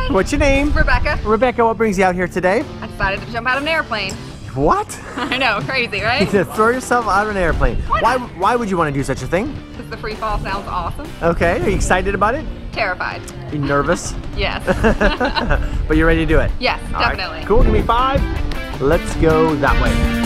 What's your name? Rebecca. Rebecca, what brings you out here today? I decided to jump out of an airplane. What? I know, crazy, right? To throw yourself out of an airplane. Why would you want to do such a thing? Because the free fall sounds awesome. Okay, are you excited about it? Terrified. Are you nervous? Yes. But you're ready to do it? Yes, All definitely. Right, cool, give me 5. Let's go that way.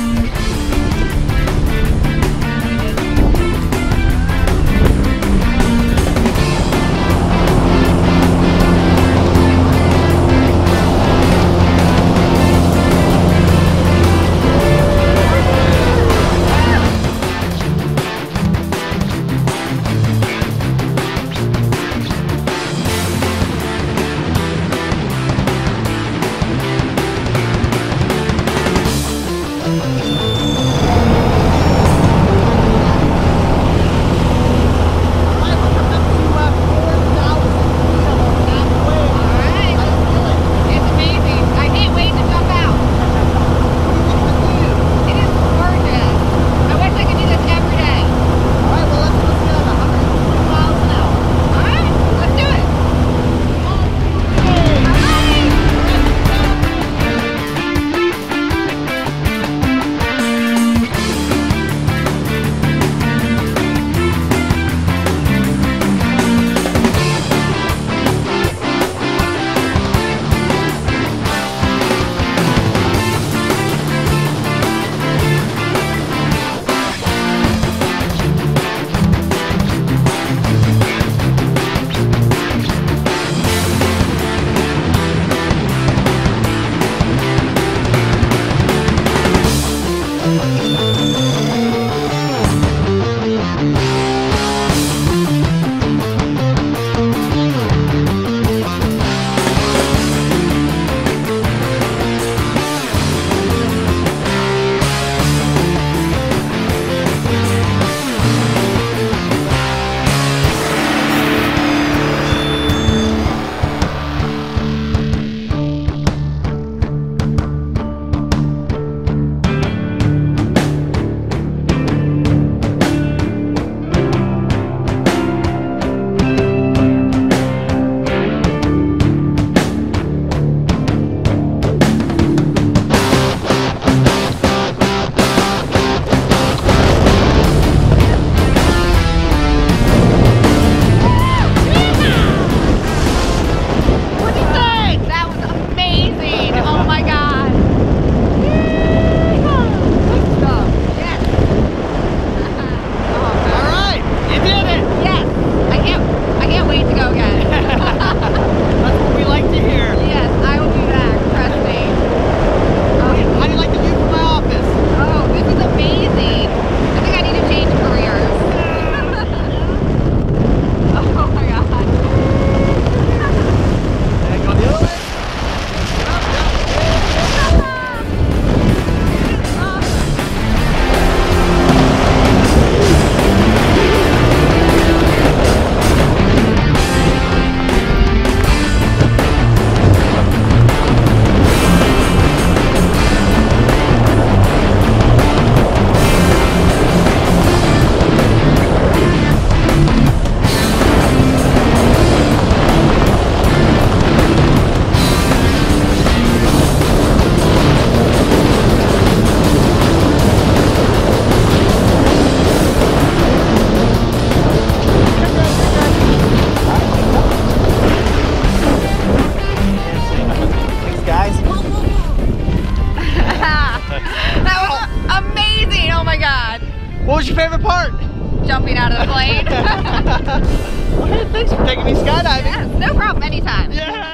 What was your favorite part? Jumping out of the plane. Well, hey, thanks for taking me skydiving. Yes, no problem, anytime. Yeah.